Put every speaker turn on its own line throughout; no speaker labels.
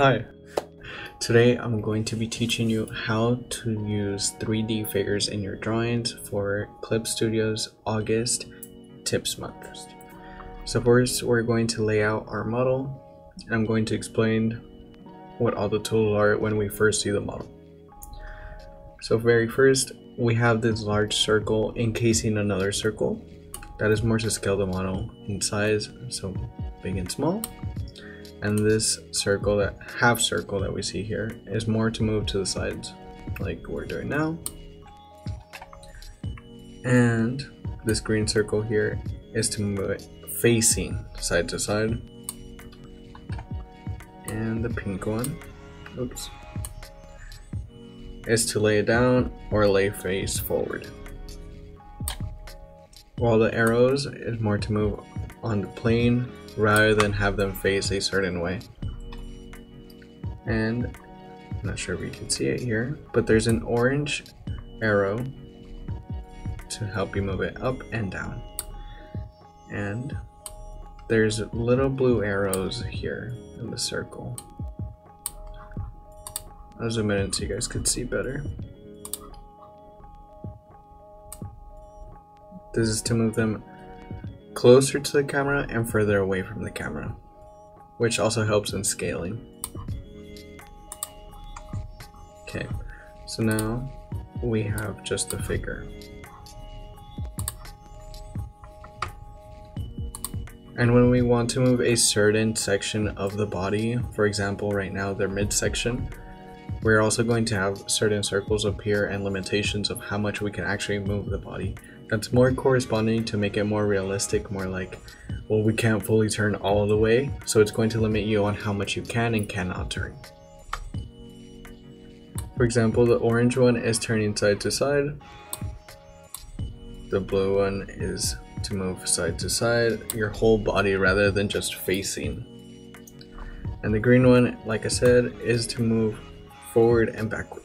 Hi, today I'm going to be teaching you how to use 3D figures in your drawings for Clip Studio's August Tips Month. So first we're going to lay out our model, and I'm going to explain what all the tools are when we first see the model. So very first, we have this large circle encasing another circle. That is more to scale the model in size, so big and small. And this circle, that half circle that we see here, is more to move to the sides, like we're doing now. And this green circle here is to move it facing side to side. And the pink one, is to lay it down or lay face forward. While the arrows is more to move on the plane rather than have them face a certain way. And I'm not sure if you can see it here, but there's an orange arrow to help you move it up and down. And there's little blue arrows here in the circle. I'll zoom in so you guys could see better. This is to move them closer to the camera and further away from the camera, which also helps in scaling. Okay, so now we have just the figure. And when we want to move a certain section of the body, for example right now their midsection, we're also going to have certain circles appear and limitations of how much we can actually move the body. That's more corresponding to make it more realistic, more like, well, we can't fully turn all the way, so it's going to limit you on how much you can and cannot turn. For example, the orange one is turning side to side. The blue one is to move side to side, your whole body rather than just facing. And the green one, like I said, is to move forward and backward.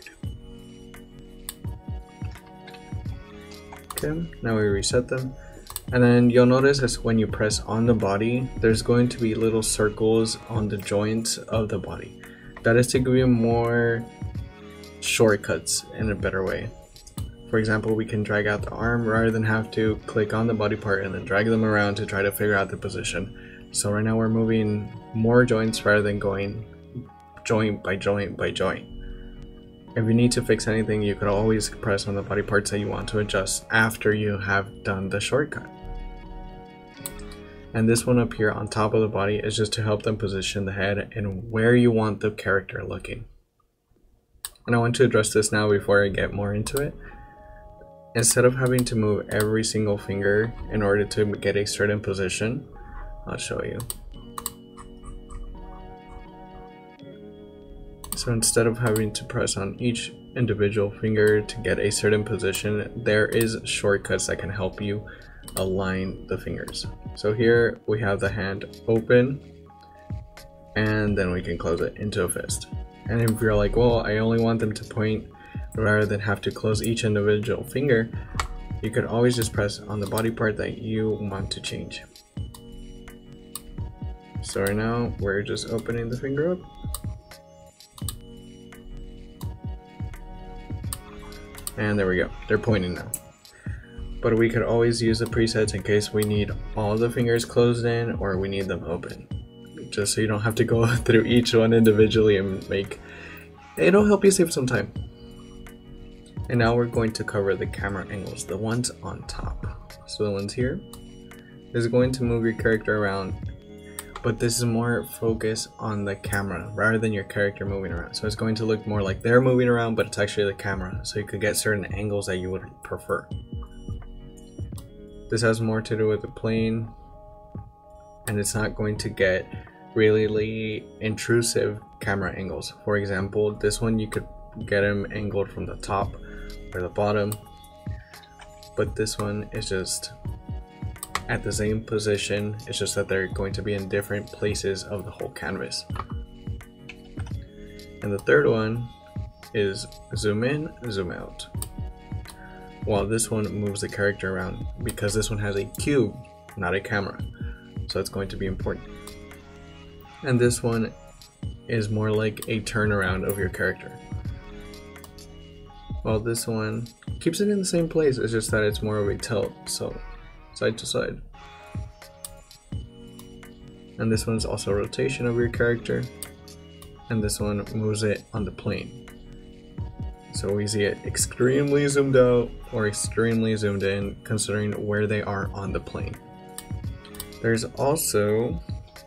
Okay, now we reset them. And then you'll notice as when you press on the body, there's going to be little circles on the joints of the body. That is to give you more shortcuts in a better way. For example, we can drag out the arm rather than have to click on the body part and then drag them around to try to figure out the position. So right now we're moving more joints rather than going joint by joint by joint. If you need to fix anything, you could always press on the body parts that you want to adjust after you have done the shortcut. And this one up here on top of the body is just to help them position the head and where you want the character looking. And I want to address this now before I get more into it. Instead of having to move every single finger in order to get a certain position, I'll show you. So instead of having to press on each individual finger to get a certain position, there is shortcuts that can help you align the fingers. So here we have the hand open, and then we can close it into a fist. And if you're like, well, I only want them to point rather than have to close each individual finger, you could always just press on the body part that you want to change. So right now we're just opening the finger up. And there we go, they're pointing now. But we could always use the presets in case we need all the fingers closed in or we need them open. Just so you don't have to go through each one individually and it'll help you save some time. And now we're going to cover the camera angles, the ones on top. So the ones here is going to move your character around, but this is more focused on the camera rather than your character moving around. So it's going to look more like they're moving around, but it's actually the camera, so you could get certain angles that you would prefer. This has more to do with the plane, and it's not going to get really intrusive camera angles. For example, this one you could get them angled from the top or the bottom, but this one is just at the same position. It's just that they're going to be in different places of the whole canvas. And the third one is zoom in, zoom out. While this one moves the character around because this one has a cube, not a camera. So it's going to be important. And this one is more like a turnaround of your character. While this one keeps it in the same place, it's just that it's more of a tilt, so side to side. And this one's also rotation of your character, and this one moves it on the plane. So we see it extremely zoomed out or extremely zoomed in, considering where they are on the plane. There's also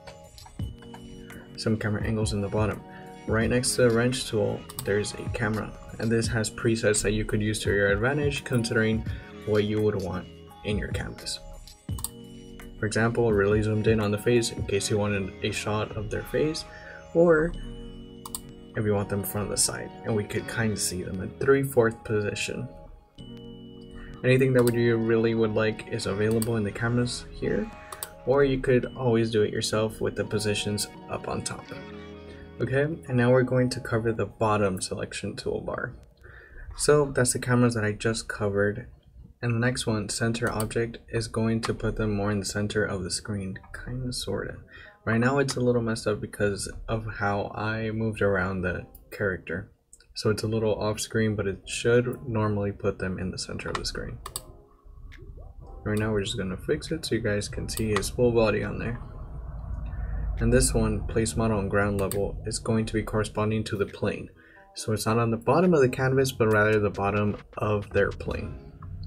some camera angles in the bottom. Right next to the wrench tool, there's a camera, and this has presets that you could use to your advantage, considering what you would want in your canvas. For example, really zoomed in on the face in case you wanted a shot of their face, or if you want them from the side, and we could kind of see them in 3/4 position. Anything that you really would like is available in the cameras here, or you could always do it yourself with the positions up on top. Okay, and now we're going to cover the bottom selection toolbar. So that's the cameras that I just covered. And the next one, center object, is going to put them more in the center of the screen, kind of, sort of. Right now it's a little messed up because of how I moved around the character. So it's a little off screen, but it should normally put them in the center of the screen. Right now we're just going to fix it so you guys can see his full body on there. And this one, place model on ground level, is going to be corresponding to the plane. So it's not on the bottom of the canvas, but rather the bottom of their plane.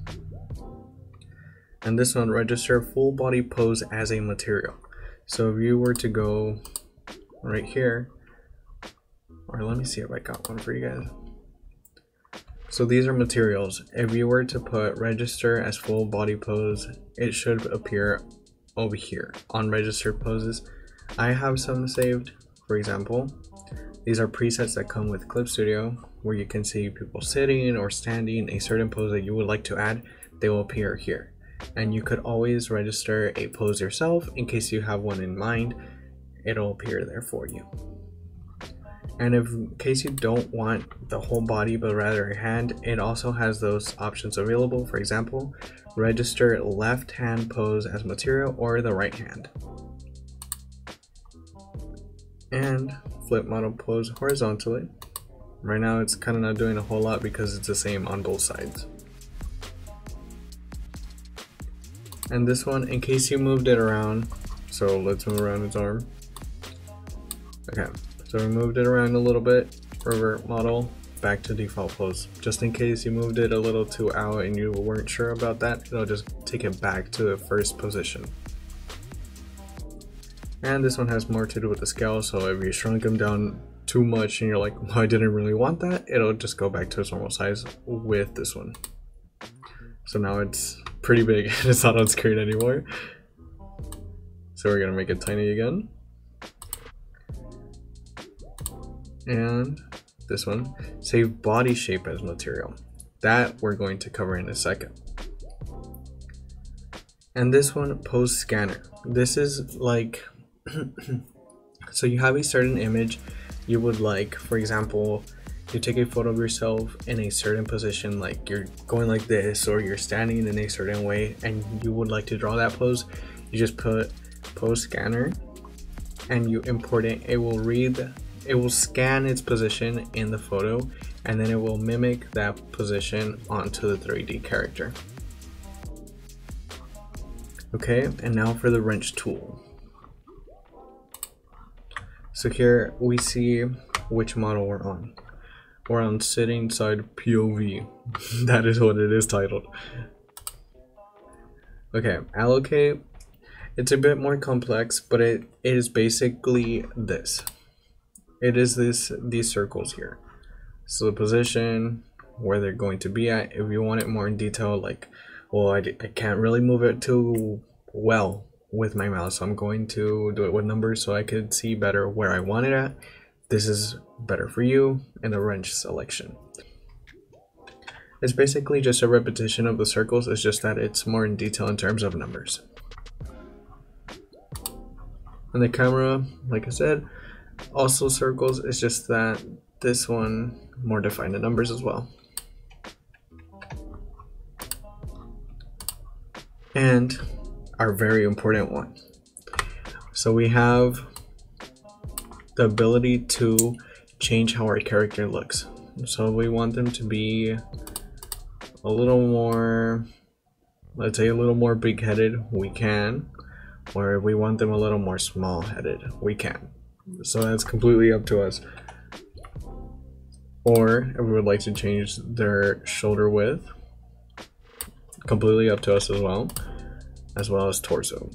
And this one, register full body pose as a material. So if you were to go right here, or let me see if I got one for you guys. So these are materials. If you were to put register as full body pose, it should appear over here on register poses. I have some saved. For example, these are presets that come with Clip Studio, where you can see people sitting or standing, a certain pose that you would like to add, they will appear here. And you could always register a pose yourself in case you have one in mind. It'll appear there for you. And if in case you don't want the whole body but rather a hand, it also has those options available. For example, register left hand pose as material or the right hand, and flip model pose horizontally. Right now it's kind of not doing a whole lot because it's the same on both sides. And this one, in case you moved it around, so let's move around its arm. Okay, so we moved it around a little bit, revert model, back to default pose. Just in case you moved it a little too out and you weren't sure about that, it'll just take it back to the first position. And this one has more to do with the scale, so if you shrunk them down too much and you're like, well, I didn't really want that, it'll just go back to its normal size with this one. So now it's pretty big and it's not on screen anymore. So we're gonna make it tiny again. And this one, save body shape as material. That we're going to cover in a second. And this one, pose scanner. This is like, so you have a certain image you would like. For example, you take a photo of yourself in a certain position, like you're going like this or you're standing in a certain way, and you would like to draw that pose. You just put pose scanner and you import it. It will scan its position in the photo, and then it will mimic that position onto the 3D character. Okay, and now for the wrench tool. So here we see which model we're on. We're on sitting side POV. That is what it is titled. Okay, allocate. It's a bit more complex, but it is basically this. It is these circles here. So the position, where they're going to be at. If you want it more in detail, like, well, I can't really move it too well with my mouse, so I'm going to do it with numbers so I could see better where I want it at. This is better for you in the wrench selection. It's basically just a repetition of the circles, it's just that it's more in detail in terms of numbers. And the camera, like I said, also circles, it's just that this one more defined in numbers as well. And our very important one. So we have the ability to change how our character looks. So we want them to be a little more, let's say a little more big-headed, we can. Or if we want them a little more small-headed, we can. So that's completely up to us. Or if we would like to change their shoulder width, completely up to us as well as torso.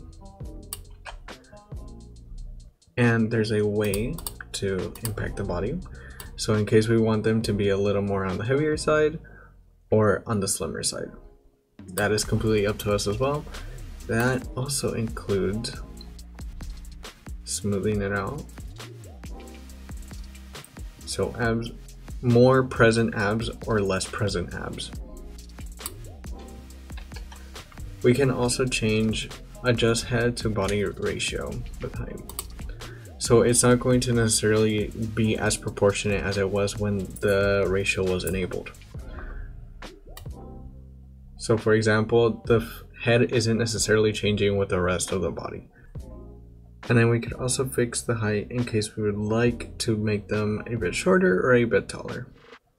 And there's a way to impact the body. So in case we want them to be a little more on the heavier side or on the slimmer side, that is completely up to us as well. That also includes smoothing it out. So abs, more present abs or less present abs. We can also adjust head to body ratio with height. So it's not going to necessarily be as proportionate as it was when the ratio was enabled. So for example, the head isn't necessarily changing with the rest of the body. And then we could also fix the height in case we would like to make them a bit shorter or a bit taller.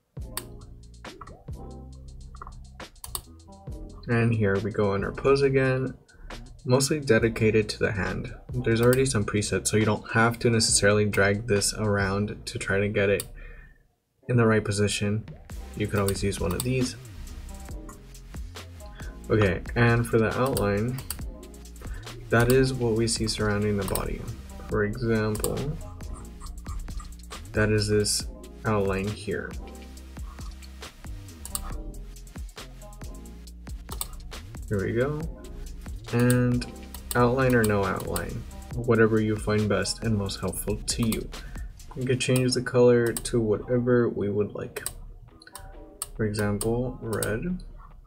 And here we go in our pose again, mostly dedicated to the hand. There's already some presets, so you don't have to necessarily drag this around to try to get it in the right position. You could always use one of these. Okay, and for the outline, that is what we see surrounding the body. For example, that is this outline here. Here we go. And outline or no outline, whatever you find best and most helpful to you. You can change the color to whatever we would like. For example, red.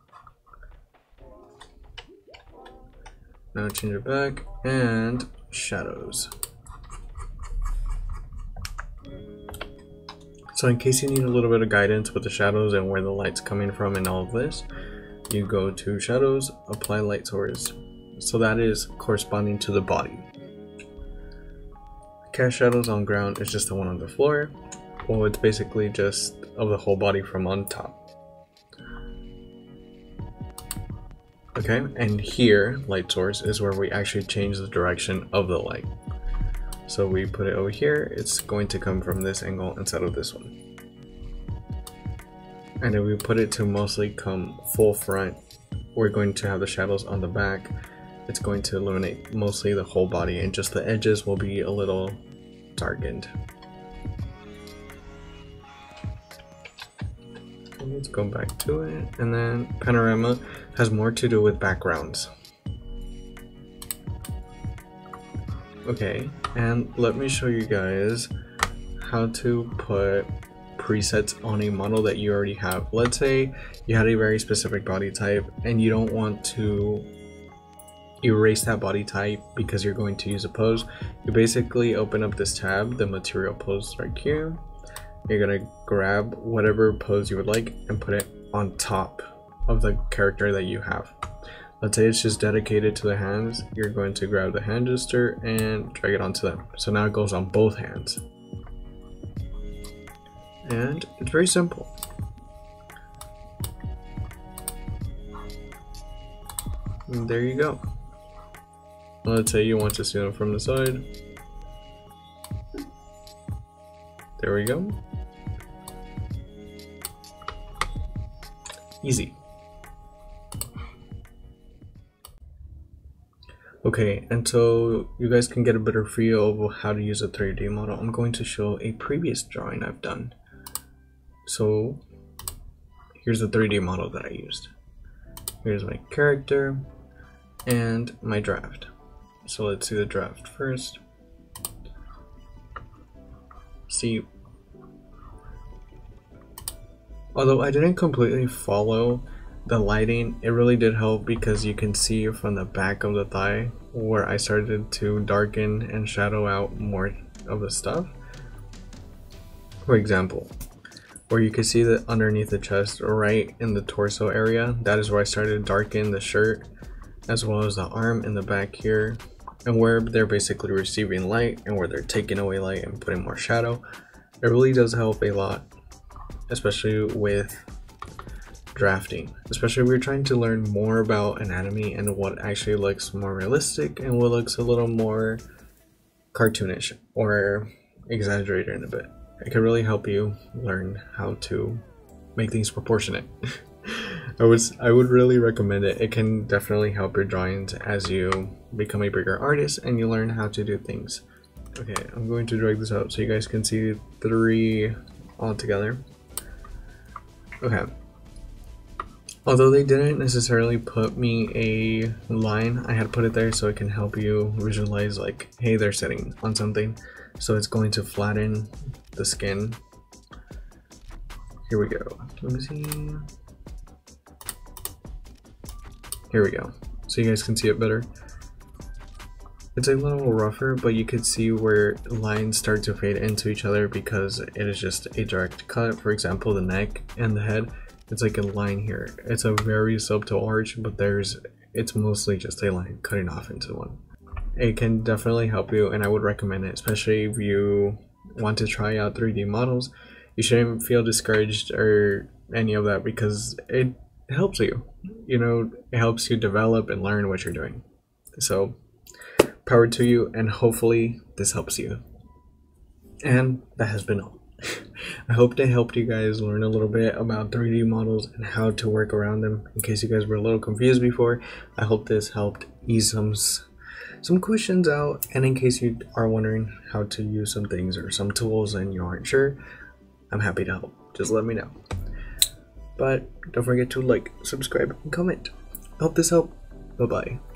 Now change it back, and shadows. So in case you need a little bit of guidance with the shadows and where the light's coming from and all of this, you go to shadows, apply light source. So that is corresponding to the body. Cast shadows on ground is just the one on the floor. Well, it's basically just of the whole body from on top. Okay, and here, light source is where we actually change the direction of the light. So we put it over here, it's going to come from this angle instead of this one. And if we put it to mostly come full front, we're going to have the shadows on the back. It's going to illuminate mostly the whole body, and just the edges will be a little darkened. Let's go back to it, and then panorama has more to do with backgrounds. Okay, and let me show you guys how to put presets on a model that you already have. Let's say you had a very specific body type and you don't want to erase that body type because you're going to use a pose. You basically open up this tab, the material pose right here. You're gonna grab whatever pose you would like and put it on top of the character that you have. Let's say it's just dedicated to the hands. You're going to grab the hand gesture and drag it onto them. So now it goes on both hands. And it's very simple. And there you go. Let's say you want to see them from the side. There we go. Easy. Okay, and so you guys can get a better feel of how to use a 3D model. I'm going to show a previous drawing I've done. So here's the 3D model that I used. Here's my character and my draft. So let's see the draft first. See, although I didn't completely follow the lighting, it really did help because you can see from the back of the thigh where I started to darken and shadow out more of the stuff. For example, where you can see that underneath the chest, right in the torso area, that is where I started to darken the shirt, as well as the arm in the back here, and where they're basically receiving light and where they're taking away light and putting more shadow. It really does help a lot, especially with drafting, especially if we're trying to learn more about anatomy and what actually looks more realistic and what looks a little more cartoonish or exaggerated in a bit. It can really help you learn how to make things proportionate. I would really recommend it. It can definitely help your drawings as you become a bigger artist and you learn how to do things. Okay, I'm going to drag this out so you guys can see 3 all together. Okay. Although they didn't necessarily put me a line, I had put it there so it can help you visualize like, hey, they're sitting on something. So it's going to flatten the skin. Here we go. Let me see. Here we go. So you guys can see it better. It's a little rougher, but you can see where lines start to fade into each other because it is just a direct cut. For example, the neck and the head, it's like a line here. It's a very subtle arch, but it's mostly just a line cutting off into one. It can definitely help you, and I would recommend it, especially if you want to try out 3D models. You shouldn't feel discouraged or any of that because it helps you. You know, it helps you develop and learn what you're doing. So power to you, and hopefully this helps you. And that has been all. I hope they helped you guys learn a little bit about 3D models and how to work around them. In case you guys were a little confused before, I hope this helped ease some questions out. And in case you are wondering how to use some things or some tools and you aren't sure, I'm happy to help. Just let me know. But don't forget to like, subscribe, and comment. I hope this helped. Bye bye.